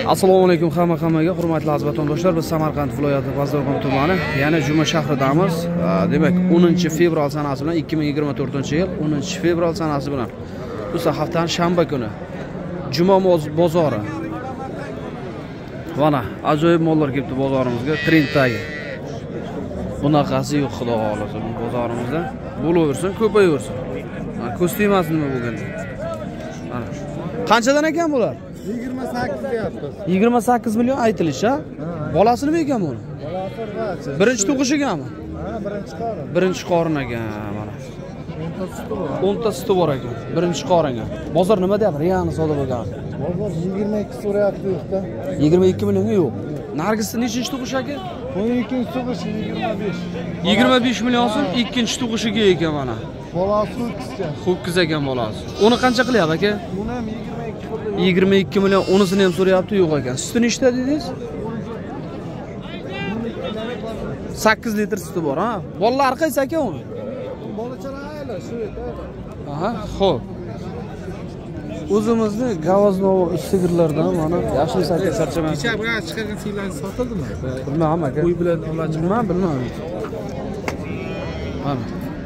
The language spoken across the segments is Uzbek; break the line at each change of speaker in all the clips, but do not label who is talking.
Assalomu alaykum hammaga, hurmatli aziz vatandoshlar. Biz Samarqand viloyati G'aznofon tumani, ya'ni Juma shahridamiz. Demak, 10-fevral sanasi bilan 2024-yil 10-fevral sanasi bilan bu haftaning shanba kuni Juma bozori. Mana ajoyib mollar kelibdi bozorimizga, trenddagi. Bunaqasi yo'q, xudo xolasa bu bozorimizda. Bo'laversin, ko'payaversin. Ko'z tegmasin nima bo'lganda. Mana. Qanchadan ekan bular?
28 deyapmiz.
28 million aytilish, ha? Bolasi nima ekan buni?
Bolasi
Birinchi tug'ishiganmi?
Ha, birinchi qorin.
Birinchi qorin ekan, mana. 10 ta suti bor ekan. Birinchi qorin ekan. Bozor nima deyapti? Riyani savdo bo'lgan.
Bozor 22 so'rayapti yo'qda.
22 millionga yo'q. Nargisning nechinchi tug'ish aka?
12 tug'ish 25.
25 million so'm ikkinchi tug'ishiga ekan mana.
Bolasi ho'kizcha.
Ho'kiz ekan bolasi. Uni qancha qilyapti aka?
Buni ham 22 qildi.
22 million, unisini ham so'rayapti, yo'q ekan. Suti nechta dedingiz? 8 litr suti bor, ha? Bolalar qaysi aka uni?
Bolachalar aylar, shu yerda.
Aha, xo'p. O'zimizni Gavaznova sigirlardan mana yaxshi aka charchamayman.
Kecha bilan chiqargan sigirlar sotildimi?
Bilmadim aka.
Uy bilan olacak.
Bilmadim. Mana.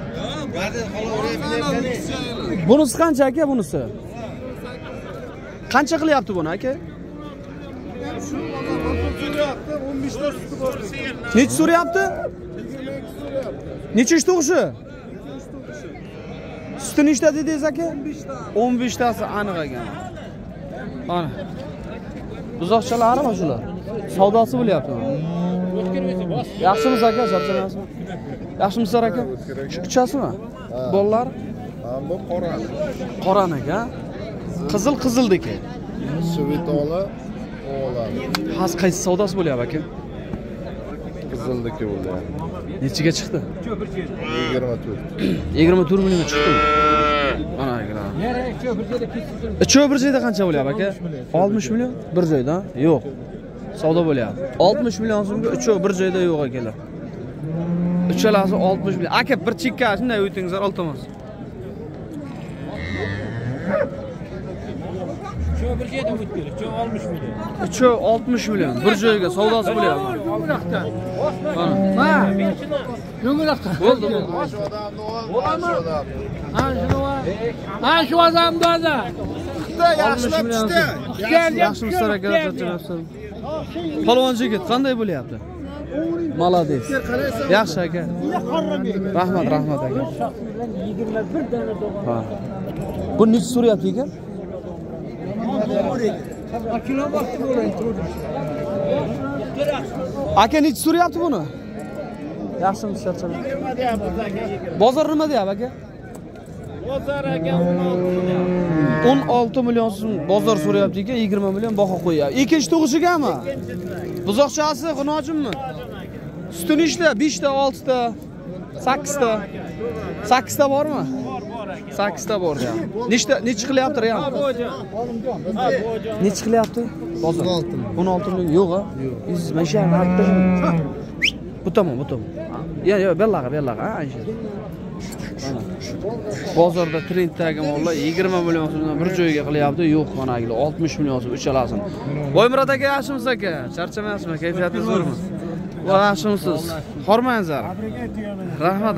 Bunisi qancha aka bunisi? Qancha qilyapti buni aka?
15 ta suti bor.
Necha so'rayapti?
22 so'rayapti.
Nechinchi tug'ishi? Suti nechta dedingiz aka? 15 tasi aniq ekan. Mana. Buzoqchalari mana shular. Savdosi bo'lyapti. Yaxshimisiz aka, charchamayapsizmi? Yaxshimisizlar aka? Shu uchasimi? Bolalar?
Bu qoran.
Qoran aka. Qizildiki.
Svetola o'g'lan.
Haz qaysi savdosi bo'lyapti aka?
Qizildiki bo'ldi.
Nechiga chiqdi?
24.
24 million chiqdi. Mana akalar. Cho'y bir joyda qancha bo'lyapti aka? 60 million bir joyda? Yo'q. Savdo bo'lyapti. 60 million so'mga uchoq bir joyda yo'q akalar. Uchalasi 60 million. Aka bir chekka shunday o'tingizlar iltimos.
Çoğu bir şeyden o'tdi. Çoğu 60 milyon.
Uchoq 60 million bir joyga savdosi bo'lyapti.
Ha, yo'ng'uloqda.
Bo'ldi.
Ha, shu odam doza.
Yaxshilab tushdi.
Yaxshimisiz aka, charchamayapsiz. Palvon yigit qanday bo'lyapti? Malades. Yaxshi aka. Rahmat aka.
21 dona do'g'on.
Ha. Bu necha so'rayapti ekan?
Kilo vaqti bo'laydi.
Aka necha so'rayapti buni? Yaxshimisiz charchamayapsiz. Bozor nima deyapti aka?
Bozor aka
16 million so'm bozor so'rayapti ekan, 20 million baho qo'yapti. Ikkinchi tug'ishigami? Buzoqchasi xunojimmi? Suti nechta? 5 ta, 6 ta, 8 ta. 8 ta bormi?
bor aka.
8 ta bor ya. Necha qilyapti real? Necha qilyapti? Bozor 16 million yo'q a? Siz masha hatta bu tomon. Yo'q, bellaga, Aysha. Mana. Bozorda trenddagi mollar 20 million so'mdan bir joyga qilyapti. Yo'q, mana agilar 60 million so'm uchalasini. Boymurod aka, yaxshimisiz aka? Charchamayapsizmi? Kayfiyatingiz zo'rmi? Va yaxshimisiz? Hormangizlar. Rahmat.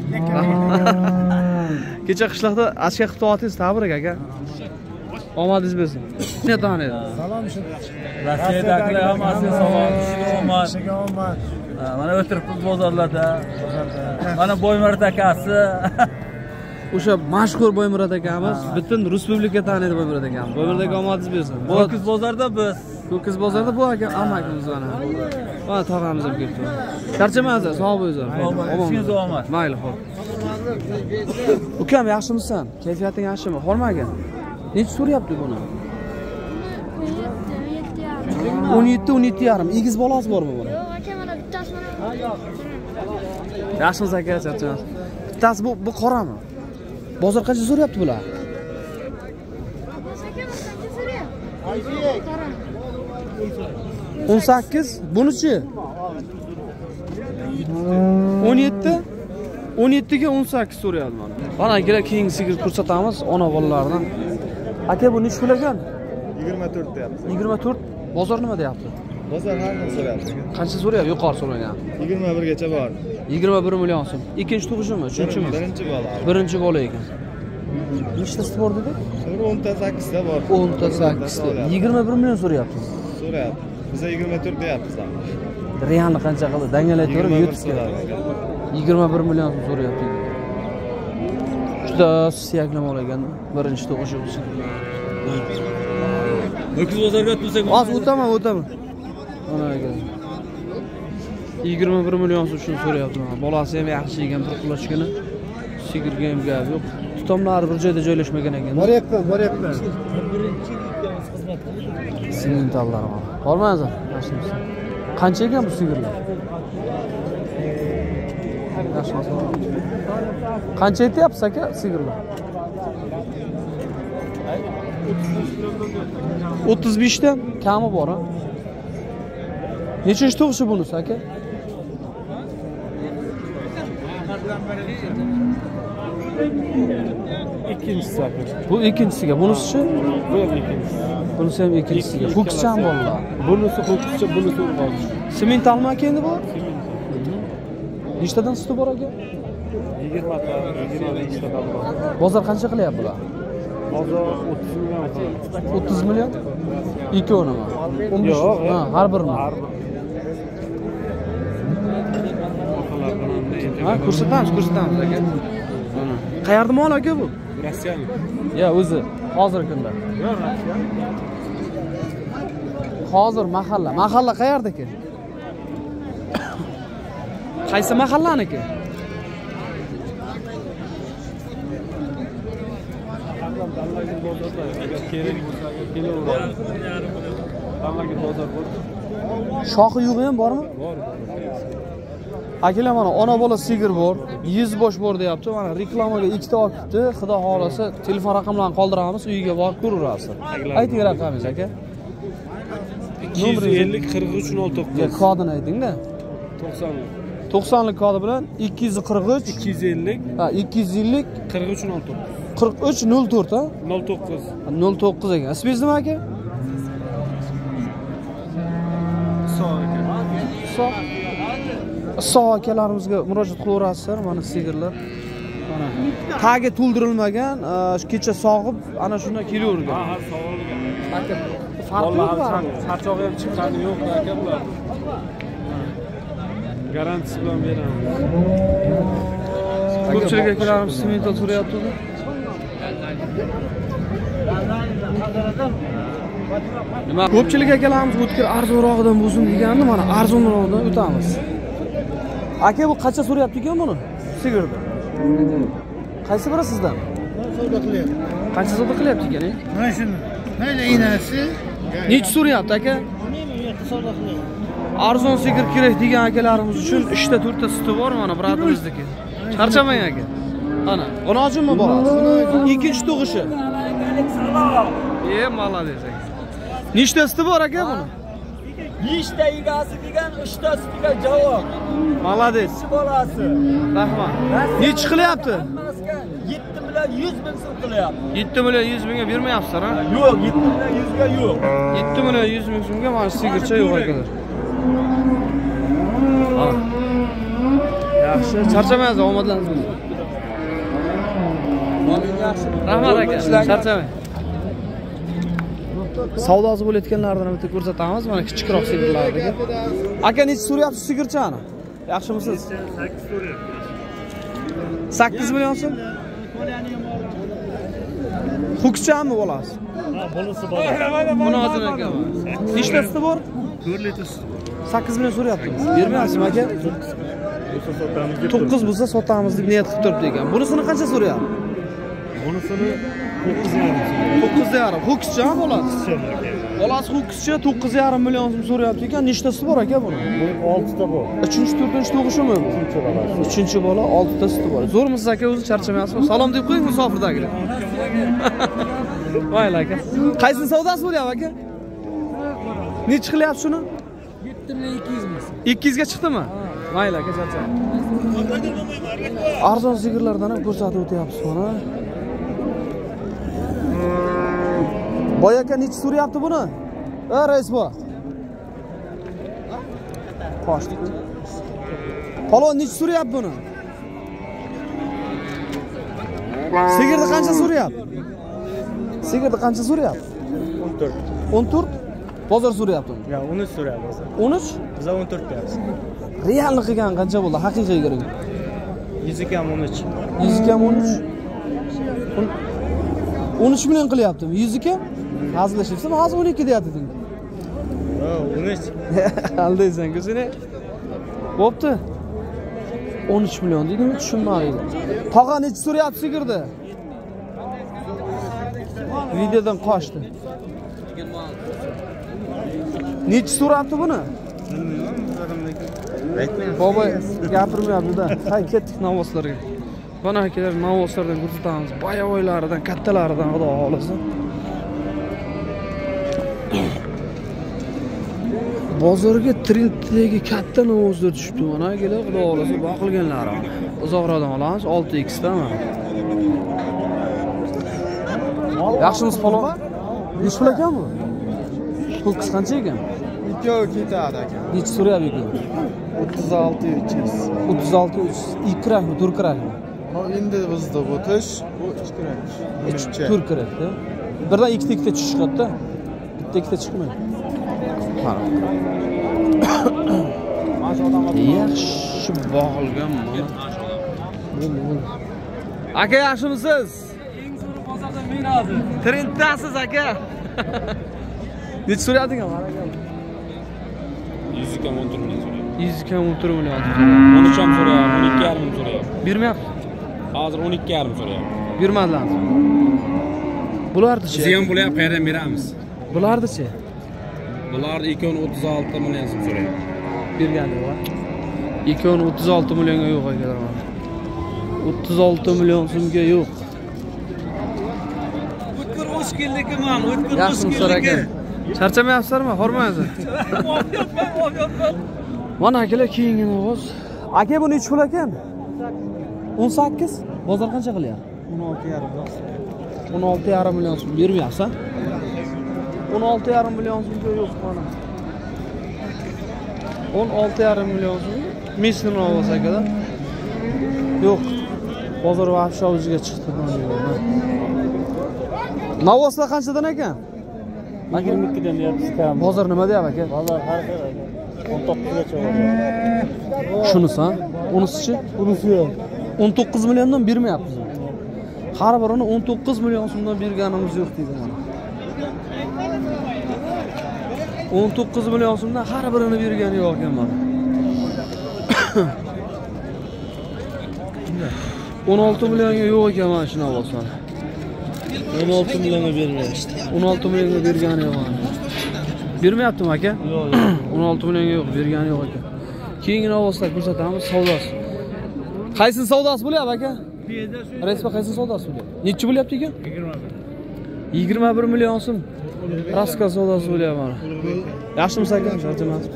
Kecha qishloqda ashka qilib o'tdingiz, tabrik aka. Omadingiz bo'lsin. Ne taniydi?
Salom shu.
Rossiyadagilar hammasi salom.
Omad.
Mana o'tiribmiz bozorlarda. Mana Boymurod akasi.
O'sha mashhur Boymurod akamiz, butun respublika taniydi Boymurod akamiz. Boymurod aka omadingiz bo'lsin.
Ho'kiz bozorda biz.
Ho'kiz bozorda bu aka amakimiz mana. Mana tog'amiz ham kelibdi. Charchamaysiz, sog' bo'linglar.
Ishingiz omad.
Mayli, xo'p. Ukam, yaxshimisan? Kayfiyating yaxshimi? Hormaga. Necha so'rayapti buni? 17.5. Egiz bolasi bormi buni?
Yo'q aka, mana bittasi mana.
Yaxshimiz aka, charchamaysiz. Bittasi bu qorami? Bozor qancha so'rayapti bular?
Aka, qancha so'rayapti?
18. Bunichi? 17. 17 ga 18 so'rayapti mana. Mana akalar keyingi sigir ko'rsatamiz ona bolalardan. Aka bu nech pul ekan?
24 deyapti.
24. Bozor nima deyapti?
Bozor har narsa so'rayapti.
Qancha so'rayapti? Yuqori so'ragan.
21 gacha bor.
21 million so'm. Ikkinchi tug'ishimi? Uchinchimi?
Birinchi bola.
Birinchi bola ekan. Nechtasi bor dedi?
10 ta 8 ta bor.
10 ta 8 ta. 21 million so'rayapti.
So'rayapti. Biz 24 deyapmiz ham.
Realni qancha qildi? Dangalaytib YouTube'ga. 21 million so'm so'rayapti. Juda suyakli mol ekan. Birinchi tug'ishi bo'lsa.
Ho'kiz bozorga o'tsak.
Hozir o'taman. Mana ekan. 21 million so'm shuni so'rayapti. Bolasi ham yaxshi ekan, bir qulochgina. Sigirga ham gap yo'q. Tutamlar bir joyda joylashmagan ekan.
Boryapman.
Simentallar bor. Bormaysiz? Qancha ekan bu sigirlar? Qancha aytyapsiz aka sigirlar? 35 dan kami bor ha. Nechinchi tug'ishi bunisi aka?
İkincisi aka.
Bu ikkinchisiga, bunisi-chi?
Bu ham ikkinchisi.
Bunisi ham ikkinchisiga. Ho'kizcha ham borlar.
Bunisi ho'kizcha, bunisi urg'och.
Simentalmi aka endi bu? Nechtadan suti bor aka?
20 ta, 25 ta bor.
Bozor qancha qilyapti bular?
Hozir 30 million.
30 million? Ikkovini.
Yo'q,
ha, har birini. Ha, ko'rsatamiz aka. Mana. Qayerda mol aka bu?
Rossiyami?
Ya, o'zi hozirgi kunda.
Yo'q, Rossiya.
Hozir mahalla qayerda ekan? Qaysi mahallaniki?
Kerak bo'lsa kelaveradi. Tanlagan bozor bor.
Shoxi yo'g'i ham bormi?
Bor.
Akalar mana ona bola sigir bor, 100 bosh bor deyapti. Mana reklamaga ikkita olibdi. Xudo xolasa telefon raqamlarini qoldiramiz, uyiga borib ko'raverasiz. Ayting raqamingiz aka.
250 43 09.
Kodini ayting-da. 90lik kodi bilan 243
250
ha 250
43 09.
43 04 ha?
09.
09 ekan. Ismingiz nima aka? Sog' akalarimizga murojaat qilaverasizlar. Mana sigirlar. Mana tagi to'ldirilmagan, kecha sog'ib, ana shundan kelavergan.
Ha, sog'ilgan.
Aka, farqi yo'q baribir.
Charchog'i ham chiqqani yo'q aka bular. Garantisi bilan beramiz.
Ko'pchilik akalarimiz simental so'rayapti. Nima? Ko'pchilik akalarimiz o'tkir arzonroqdan bo'lsin degandi, mana arzonroqdan o'tamiz. Aka, bu qancha so'rayapti ekan buni? Sigirni. Qaysi biri sizdan?
Savdo qilyapti.
Qancha savdo qilyapti ekan?
Mana shuni. Mayli inasi.
Necha so'rayapti aka?
Savdo qilyapti.
Arzon sigir kerak degan akalarimiz uchun 3 ta 4 ta suti bor mana biratimizniki. Charchamang aka. Ana, onojimmi bor? Ikkinchi tug'ishi. Молодец aka. Nechta suti bor aka buni?
5 ta egasi degan 3 ta sutiga javob.
Молодец.
Bolasi.
Rahmat. Nechi qilyapti?
7 million 100 ming so'm qilyapti.
7 million 100 mingga bermayapsizlar, ha?
Yo'q, 7 million 100 ga yo'q.
7 million 100 ming so'mga mana sigircha yo'q akalar. Ha. Yaxshi, charchamaysiz, omadlaringiz bo'lsin. Rahmat aka, charchamang. Savdosi bo'layotganlardan bitta ko'rsatamiz. Mana kichikroq sigirlarni. Aka, necha so'rayapsiz sigirchani? Yaxshimisiz?
8 so'rayapti.
8 million so'm. Ho'kizchami bolasi?
Ha, bolasi bor.
Buni hozir aka. Nechtasi bor?
4 litr suti bor.
8 million so'rayaptimiz. Bermayapsizmi aka? 9 bo'lsa sotamiz deb niyat qilib turibdi ekan. Bunisini qancha so'rayapti?
Bunisini 9,5.
9,5. Ho'kizcha bolasi. Bolasi ho'kizcha 9,5 million so'm so'rayapti ekan. Nechtasi bor aka buni?
Bu 6 ta bor.
3-4 tug'ishimi bu? 3-chi bola, 6 ta suti bor. Zo'rmisiz aka, o'zi charchamayapsizmi? Salom deb qo'ying musofirdagilar. Mayli aka. Qaysi savdosi bo'lyapti aka? Necha qilyapti shuni?
7 million 200 ming.
200 ga chiqdimi? Mayli aka, charchang. Arzon sigirlardan ham ko'rsatib o'tyapsiz mana. Boy aka necha so'rayapti buni? Rais bu. Qochdi. Palon nech so'rayapti buni? Sigirni qancha so'rayapti? Sigirni qancha so'rayapti?
14.
14. Bozor so'rayapti uni.
Ya 13 so'rayapti hozir.
13?
Biz 14 deyapmiz.
Realni qilgan qancha bo'ldi? Haqiqiy kerak.
100 ham 13.
100 ham 13. 13 million qilyaptimi? 100 ga? Hazillashyapsan, hozir 12 deyapti deng.
Ha, 13.
Aldaysan-ku seni. Bo'pti. 13 million deydimi? Tushunmaydi. Tog'a necha so'rayapti sigirdi? Videodan qochdi. Necha so'rayapti buni? Baba gapirmayapti-da. Hay ketdik novoslarga. Mana akalar novoslardan ko'rsatamiz. Boyovoylaridan, kattalaridan xudo xolisa. Bozorga trenddagi katta novoslar tushibdi. Mana akalar xudo xolisa boqilganlari. Uzoqroqdan olamiz 6x dami? Yaxshimiz palon. Nech pul ekan bu? Pul qancha ekan?
Ikkovi ketadi aka.
Necha so'rayapti ekan?
36 300.
36 300. Ikrakmi, turkrakmi?
Endi bizda bu tish, bu ikrak.
Turkrakda. Birdan ikkita tushish chiqadi-da. Bitta chiqmaydi. Qara. Yaxshi bog'ilgan mana. Aka yaxshimisiz?
Eng zo'r bozorda men hozir.
Trenddasiz aka. Necha so'rayaptingen mana aka?
100 kam 14 million so'rayapti.
100 kam 14 million.
13 ham so'rayapti, 12,5 ming so'rayapti.
Bermayapti.
Hozir 12,5 ming so'rayapti.
Bermadilar. Bulardi-chi?
Biz ham bo'lyapti, qayerdan beramiz?
Bulardi-chi?
Bularni 236 million so'm so'rayapti.
Bergandi va 236 millionga yo'q akalar mana. 36 million so'mga yo'q.
O'tkir o'z keldikiman, o'tkir o'z
Yaxshimisiz aka? Charchamayapsizlarmi? Hormaysiz. Mana akalar keyingi ovoz. Aka bu necha pul ekan? 18. Bozor qancha qilyapti?
16,5.
16,5 million so'm bermayapsan? 16,5 million so'mga yo'q mana. 16,5 million so'm. Mesni ovoz akada. Yo'q. Bozor vahshovjiga chiqdi mana. Novoslar qanchadan ekan?
22 dan deyapsiz kam.
Bozor nima deyapti aka?
Bozor har xil aka. 19 gacha bor.
Shunisi ha? Unisichi?
Bunisi yo'q.
19 milliondan bermayapmiz. Har birini 19 million so'mdan berganimiz yo'q deydi mana. 19 million so'mdan har birini bergani yo'q ekan mana. 16 millionga yo'q ekan mana shu novoslar.
16 millionga bermayapti.
16 millionga bergani yo'q mana. Bermayaptimi aka?
Yo'q.
16 millionga yo'q, bergani yo'q ekan. Keyingi novoslar ko'rsatamiz, savdosi. Qaysi savdosi bo'lyapti aka? Respa qaysi savdosi bo'lyapti? Necha bo'lyapti ekan? 21 million so'm. Raska savdosi bo'lyapti mana. Yaxshimisiz aka? Charchamaysiz.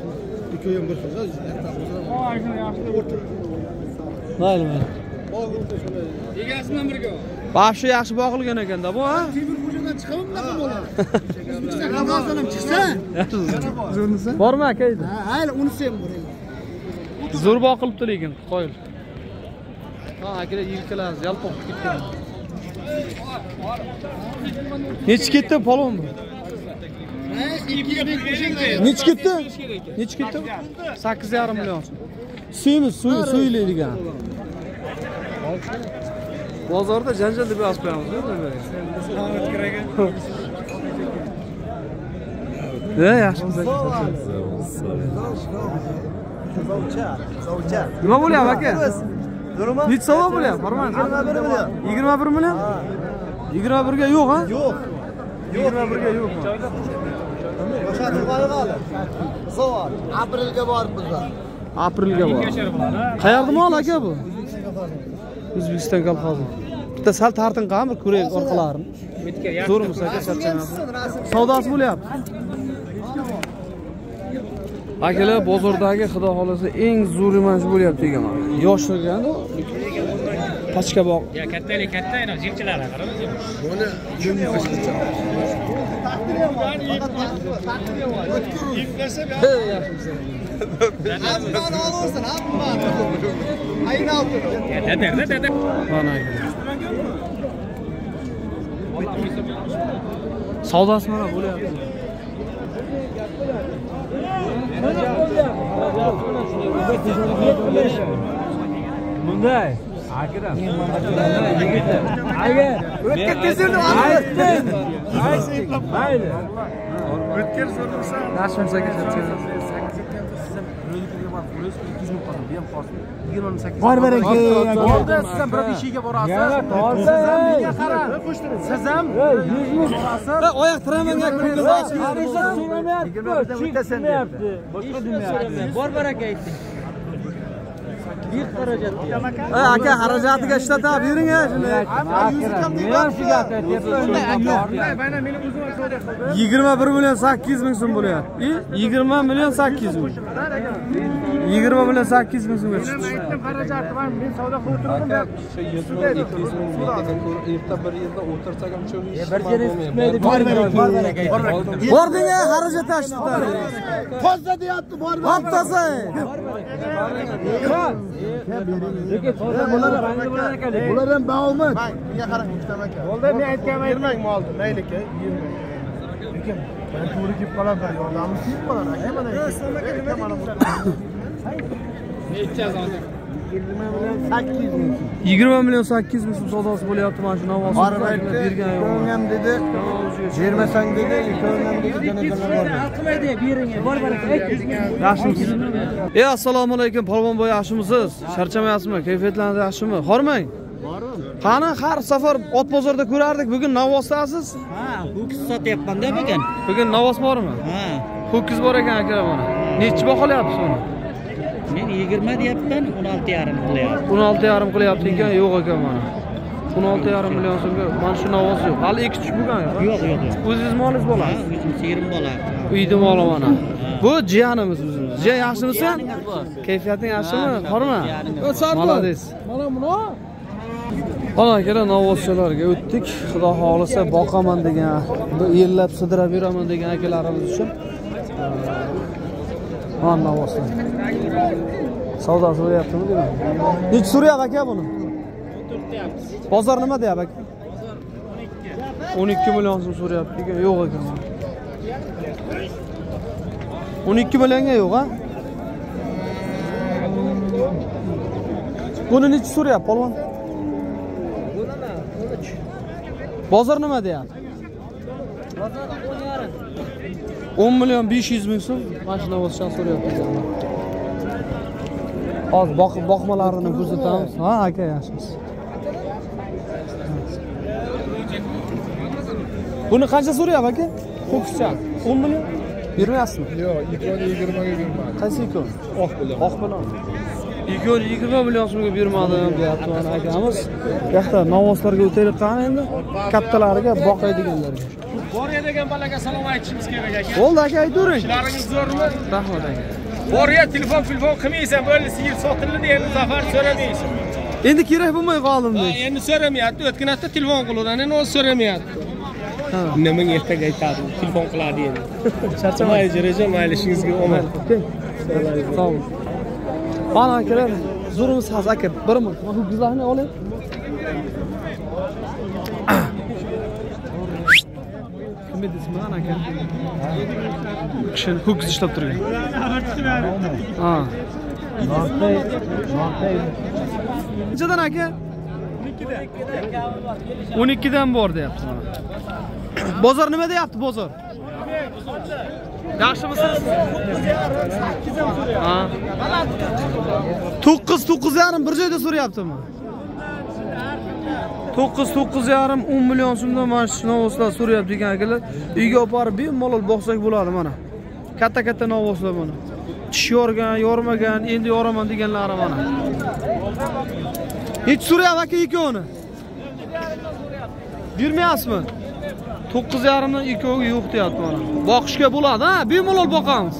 Mayli.
Egasidan birga.
Baxshi yaxshi boqilgan ekanda bu, ha?
Temurxo'jadan chiqaman bunaqa bola. Ramazon ham chiqsa.
Zo'rmisiz? Bormi aka?
Ha, hayli unisi ham bor.
Zo'r boqilibdi lekin, qo'yil. Ha, akalar yilkalar yalpoq ketgan. Nechi ketdi palon bu? Nechi ketdi? Nechi ketdi? 8,5 million. Suyimiz, suylaydigan. Bozorda janjal deb yozib qo'yamiz-ku. Yaxshimiz aka. Nima bo'lyapti aka? Necha savdo bo'lyapti? Farman. 21 million. 21 ga yo'q, ha?
Yo'q.
21 ga yo'q.
O'sha turg'ani qoldi. Savol. Aprelga borib bizlar.
Aprelga bor. Qayerda mol aka bu? O'zbekiston kolxozi. Bitta sal tartin qilamiz, ko'raylik orqalarini. Zo'rmisiz aka, charchamayapsiz? Savdosi bo'lyapti. Akalar bozordagi xudo xolasa eng zo'r mana shu bo'lyapti degan. Yoshliganda pachka boq.
Ya katta ina, jirchilar qarang.
Buni
Savdasi mana bo'lyapti.
Bunday. Akram. Aka. O'tkir tezini aytdim. Mayli.
O'tkir so'rasa.
Yaxshimizga
Bor baraka. Bo'ldi, siz ham bir ishiga borasiz. Siz ham menga qarang. Siz ham 100 ming borasiz.
oyoq tiramanga ko'ngil
Boshqa demayapti. Bor baraka aytding. Bir xarajat.
aka xarajatiga ishlatib bering shunday. 21 million 800 ming so'm bo'lyapti. 20 million 800 ming. 20 million 800 ming so'mga chiqdi.
Aytdim xarajati var. Men savdo qilib turdim.
Shu 100 ming 200 ming ertaga erta bir yilda o'tirsak ham cho'lib
Bir kere tutmaydi. Bor baraka.
Bordinga xarajat tashladi.
Toza deyapti, bor baraka.
Haftosa.
Bular ham baomat. Menga qarang, Mustafa aka. Bo'ldi, men aytganim aytmang molni, mayli aka. Lekin men to'g'ri kelib qolaman, yordamim kelib qolar aka mana. Mana bu.
Necha zot?
20 million 800 ming so'm savdosi bo'lyapti mana shu navoz.
Bergan yo'q dedi. Bermasang dedi, ko'nglim dedi, janozalar bor.
Qilmaydi, bering. Bor baraka.
Yaxshimisiz? Assalomu alaykum, polvonboy, yaxshimisiz? Charchamayapsizmi? Kayfiyatlaringiz yaxshimi? Hormang. Qani har safar ot bozorda ko'rardik, bugun Navosdasiz?
Ha, ho'kiz sotyapman-da bugun.
Bugun Navos bormi?
Ha.
Ho'kiz bor ekan aka mana. Necha baholayapsiz uni?
Men 20 deyapman, 16,5 qilyapti.
16,5 qilyapti ekan, yo'q ekan mana. 16,5 million so'mga mana shu Navos yo'q. Hali ikki tush bo'lgan yo'q.
Yo'q.
O'zingiz molingiz bo'ladi?
Ha, o'zim sig'irim bola.
Uyda moli mana. Bu jiyanimiz o'zimiz. Jiyan yaxshimisan? Kayfiyating yaxshimi? Horma. Молодец.
Mana buni
Ana kelar Navoschalarga o'tdik. Xudo xolisa boqaman degan, yillab sidirab yuraman degan akalarimiz uchun. Mana Navoslar. Savdosi bo'lyaptimi deyman. Nech so'rayapti aka buni?
14 deyapsiz.
Bozor nima deyapti aka? 12 million so'm so'rayapti ekan, yo'q ekan. 12 millionga yo'q, ha? Buni necha so'rayapti polvon? Bozor nima deyapti?
Bozor 10,5.
10 million 500 ming so'm mashina o'zchan so'rayapti ekan. Hozir boqmalarini ko'rsatamiz. Ha, aka yaxshimiz. Buni qancha so'rayapti aka? Ho'kizcha 10 million. Bermayapsizmi?
yo'q, ikon 20 ga bermadi.
Qaysi ikon?
Oq bilan.
Oq bilan. Ikon 20 million so'mga bermadim deyapti mana akamiz. Bu yoqda Navoslarga o'taylik qani endi. Kattalariga boqaydiganlarga.
Borya degan balaga salom aytishimiz kerak ekan.
Bo'ldi aka, aytavering.
Ishlaringiz zo'rmi?
Rahmat aka.
Borya telefon qilmaysan, bo'ldi sigir sotildi endi Zafar so'ramaysan.
Endi kerak bo'lmay qoldim.
Endi so'ramayapti. O'tgan hafta telefon qiluvdan, endi o'zi so'ramayapti.
Ha.
Nima ertaga aytadi, telefon qiladi endi. Charchamay reja mayli ishingizga omad.
Sog' ol. Mana akalar, zo'rimiz haz aka. Bir minut. Mana bu qizlarni olay. Kim edi ismi ana aka? Kishi ho'kiz ishlab turgan. Ha. Qanchadan aka? 12dan bor deyapti mana. Bozor nima deyapti bozor? Yaxshimisiz? Ha. 9,5 bir joyda so'rayaptimi? 9,5 10 million so'mdan mana shu Navoslar so'rayapti ekan akalar. Uyga olib borib bemalol boqsak bo'ladi mana. Katta Navoslar mana. Tish yorgan, yormagan, endi yoraman deganlari mana. Hech so'rayapti aka ikkovini. Bermayapsizmi? 9,5 dan ikkovi yo'q deyapti mana. Boqishga bo'ladi, ha? Bemalol boqamiz.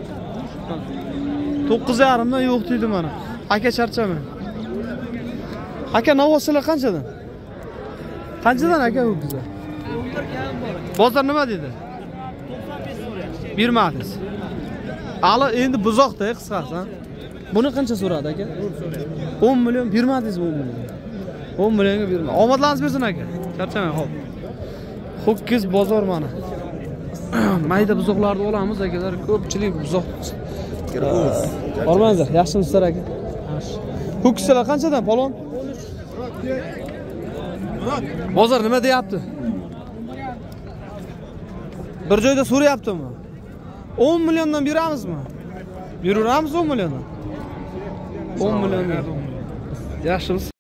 9,5 dan yo'q dedi mana. Aka charchamang. Aka Navoslar qanchadan? Qanchadan aka ho'kizlar? Bozor nima dedi? bermadingiz. Ali endi buzoqda qisqasi. Buni qancha so'radi aka? 10 million bermadingizmi 10 million? 10 millionga berma. Omadlaringiz bersin aka. Charchamang, xo'p. Ho'kiz bozor mana. Mayda buzoqlarni olamiz akalar, ko'pchilik buzoq. Bormangizlar, yaxshimisizlar aka? Yaxshi. Ho'kizlar qanchadan palon? Bozor nima deyapti? Bir joyda so'rayaptimi? 10 milliondan beramizmi? Beraveramiz 10 milliondan. 10 million. Yaxshimisiz?